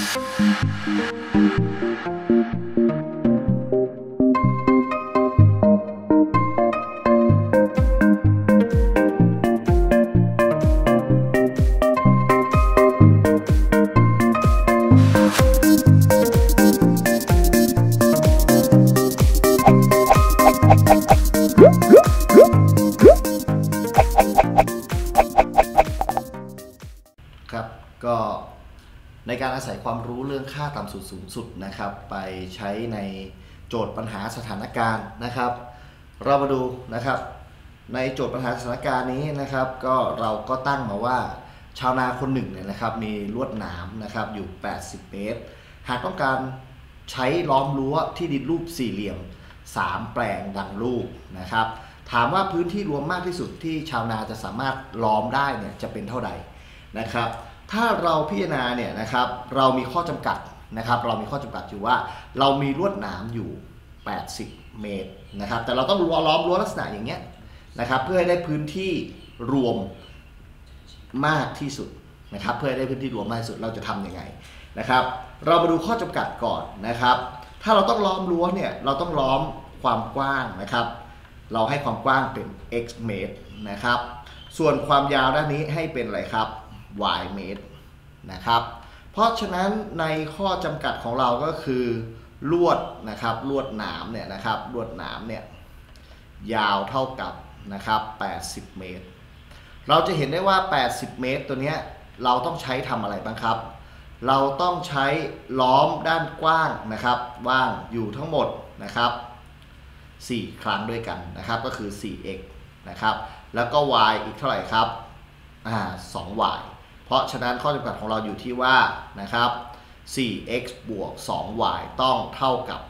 ก็ในการอาศัยความรู้เรื่องค่าต่ำสุดสูงสุดนะครับไปใช้ในโจทย์ปัญหาสถานการณ์นะครับเรามาดูนะครับในโจทย์ปัญหาสถานการณ์นี้นะครับก็เราก็ตั้งมาว่าชาวนาคนหนึ่งเนี่ยนะครับมีลวดหนามนะครับอยู่80 เมตรหากต้องการใช้ล้อมรั้วที่ดินรูปสี่เหลี่ยม3 แปลงดังรูปนะครับถามว่าพื้นที่รวมมากที่สุดที่ชาวนาจะสามารถล้อมได้เนี่ยจะเป็นเท่าใดนะครับถ้าเราพิจารณาเนี่ยนะครับเรามีข้อจำกัดนะครับเรามีข้อจำกัดอยู่ว่าเรามีลวดหนามอยู่80 เมตรนะครับแต่เราต้องล้อมรั้วลักษณะอย่างเงี้ยนะครับเพื่อให้ได้พื้นที่รวมมากที่สุดนะครับเพื่อให้ได้พื้นที่รวมมากที่สุดเราจะทำยังไงนะครับเรามาดูข้อจำกัดก่อนนะครับถ้าเราต้องล้อมรั้วเนี่ยเราต้องล้อมความกว้างนะครับเราให้ความกว้างเป็น x เมตรนะครับส่วนความยาวด้านนี้ให้เป็นอะไรครับ y เมตรนะครับเพราะฉะนั้นในข้อจำกัดของเราก็คือลวดนะครับลวดหนามเนี่ยนะครับลวดหนามเนี่ยยาวเท่ากับนะครับ80 เมตรเราจะเห็นได้ว่า80 เมตรตัวนี้เราต้องใช้ทำอะไรบ้างครับเราต้องใช้ล้อมด้านกว้างนะครับว่างอยู่ทั้งหมดนะครับ4 ครั้งด้วยกันนะครับก็คือ 4x นะครับแล้วก็ y อีกเท่าไหร่ครับ2y เพราะฉะนั้นข้อจำกัดของเราอยู่ที่ว่านะครับ 4x บวก 2y ต้องเท่ากับ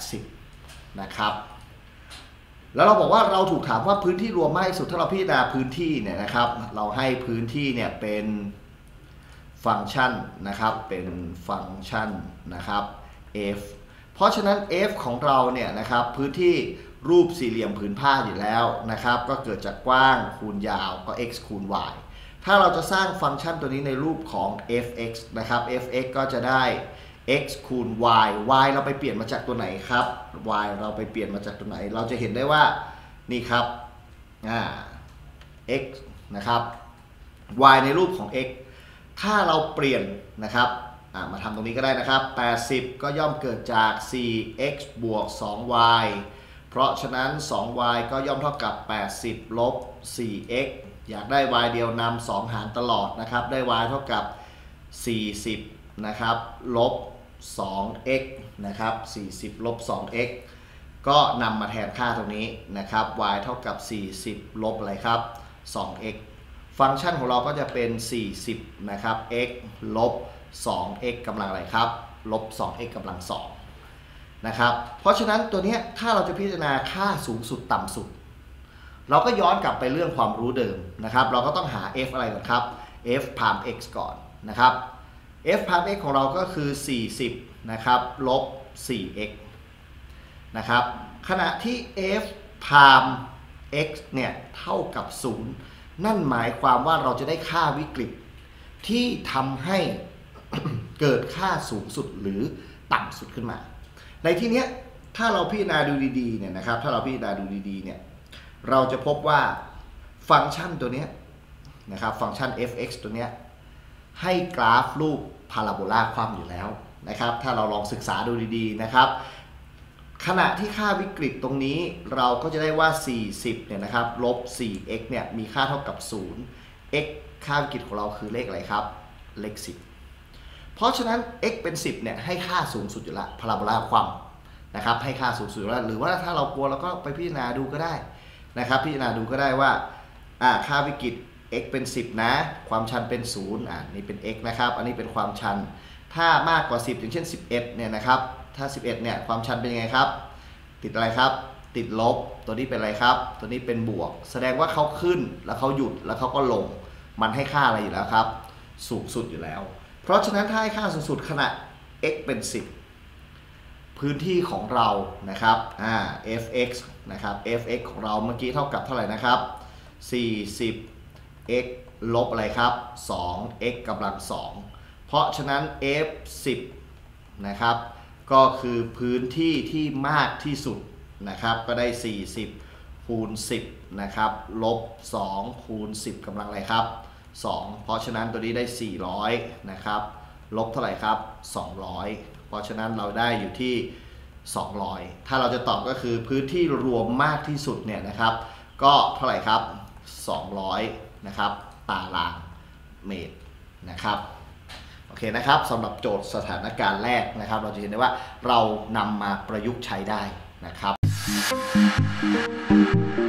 80นะครับแล้วเราบอกว่าเราถูกถามว่าพื้นที่รวมมากที่สุดถ้าเราพิจารณาพื้นที่เนี่ยนะครับเราให้พื้นที่เนี่ยเป็นฟังก์ชันนะครับเป็นฟังก์ชันนะครับ f เพราะฉะนั้น f ของเราเนี่ยนะครับพื้นที่รูปสี่เหลี่ยมผืนผ้าอยู่แล้วนะครับก็เกิดจากกว้างคูณยาวก็ x คูณ y ถ้าเราจะสร้างฟังก์ชันตัวนี้ในรูปของ f(x) นะครับ f(x) ก็จะได้ x คูณ y y เราไปเปลี่ยนมาจากตัวไหนครับ y เราไปเปลี่ยนมาจากตัวไหนเราจะเห็นได้ว่านี่ครับx นะครับ y ในรูปของ x ถ้าเราเปลี่ยนนะครับมาทำตรงนี้ก็ได้นะครับ80ก็ย่อมเกิดจาก 4x บวก 2y เพราะฉะนั้น 2y ก็ย่อมเท่ากับ80ลบ 4x อยากได้ y เดียวนำ2หารตลอดนะครับได้ y เท่ากับ40นะครับลบ 2x นะครับ40ลบ 2x ก็นำมาแทนค่าตรงนี้นะครับ y เท่ากับ40ลบอะไรครับ 2x ฟังก์ชันของเราก็จะเป็น40นะครับ x ลบ 2x กำลังอะไรครับลบ 2x กำลัง2นะครับเพราะฉะนั้นตัวนี้ถ้าเราจะพิจารณาค่าสูงสุดต่ำสุดเราก็ย้อนกลับไปเรื่องความรู้เดิมนะครับเราก็ต้องหา f อะไรก่อนครับ f พาม x ก่อนนะครับ f พาม x ของเราก็คือ40นะครับลบ 4x นะครับขณะที่ f พาม x เนี่ยเท่ากับ0นั่นหมายความว่าเราจะได้ค่าวิกฤตที่ทำให้ เกิดค่าสูงสุดหรือต่ำสุดขึ้นมาในที่นี้ถ้าเราพิจารณาดูดีๆเนี่ยนะครับถ้าเราพิจารณาดูดีๆเนี่ยเราจะพบว่าฟังก์ชันตัวนี้นะครับฟังก์ชัน f(x) ตัวนี้ให้กราฟรูปพาราโบลาคว่ำอยู่แล้วนะครับถ้าเราลองศึกษาดูดีๆนะครับขณะที่ค่าวิกฤตตรงนี้เราก็จะได้ว่า40เนี่ยนะครับลบ 4x เนี่ยมีค่าเท่ากับ0 x ค่าวิกฤตของเราคือเลขอะไรครับเลข10เพราะฉะนั้น x เป็น10เนี่ยให้ค่าสูงสุดอยู่ละพาราโบลาคว่ำนะครับให้ค่าสูงสุดอยู่แล้วหรือว่าถ้าเรากลัวเราก็ไปพิจารณาดูก็ได้นะครับพิจารณาดูก็ได้ว่าค่าวิกฤต x เป็น10นะความชันเป็น0นี่เป็น x นะครับอันนี้เป็นความชันถ้ามากกว่า10อย่างเช่น11เนี่ยนะครับถ้า11เนี่ยความชันเป็นยังไงครับติดอะไรครับติดลบตัวนี้เป็นอะไรครับตัวนี้เป็นบวกแสดงว่าเขาขึ้นแล้วเขาหยุดแล้วเขาก็ลงมันให้ค่าอะไรอยู่แล้วครับสูงสุดอยู่แล้วเพราะฉะนั้นถ้าให้ค่าสูงสุดขณะ x เป็น10พื้นที่ของเรานะครับfx นะครับ fx ของเราเมื่อกี้เท่ากับเท่าไหร่นะครับ40x ลบอะไรครับ 2x กำลัง2 เพราะฉะนั้น F10 นะครับก็คือพื้นที่ที่มากที่สุดนะครับก็ได้40คูณ10นะครับลบ2คูณ10กำลังอะไรครับ2เพราะฉะนั้นตัวนี้ได้400นะครับลบเท่าไหร่ครับ200เพราะฉะนั้นเราได้อยู่ที่200ถ้าเราจะตอบก็คือพื้นที่รวมมากที่สุดเนี่ยนะครับก็เท่าไหร่ครับ200นะครับตารางเมตรนะครับโอเคนะครับสำหรับโจทย์สถานการณ์แรกนะครับเราจะเห็นได้ว่าเรานำมาประยุกต์ใช้ได้นะครับ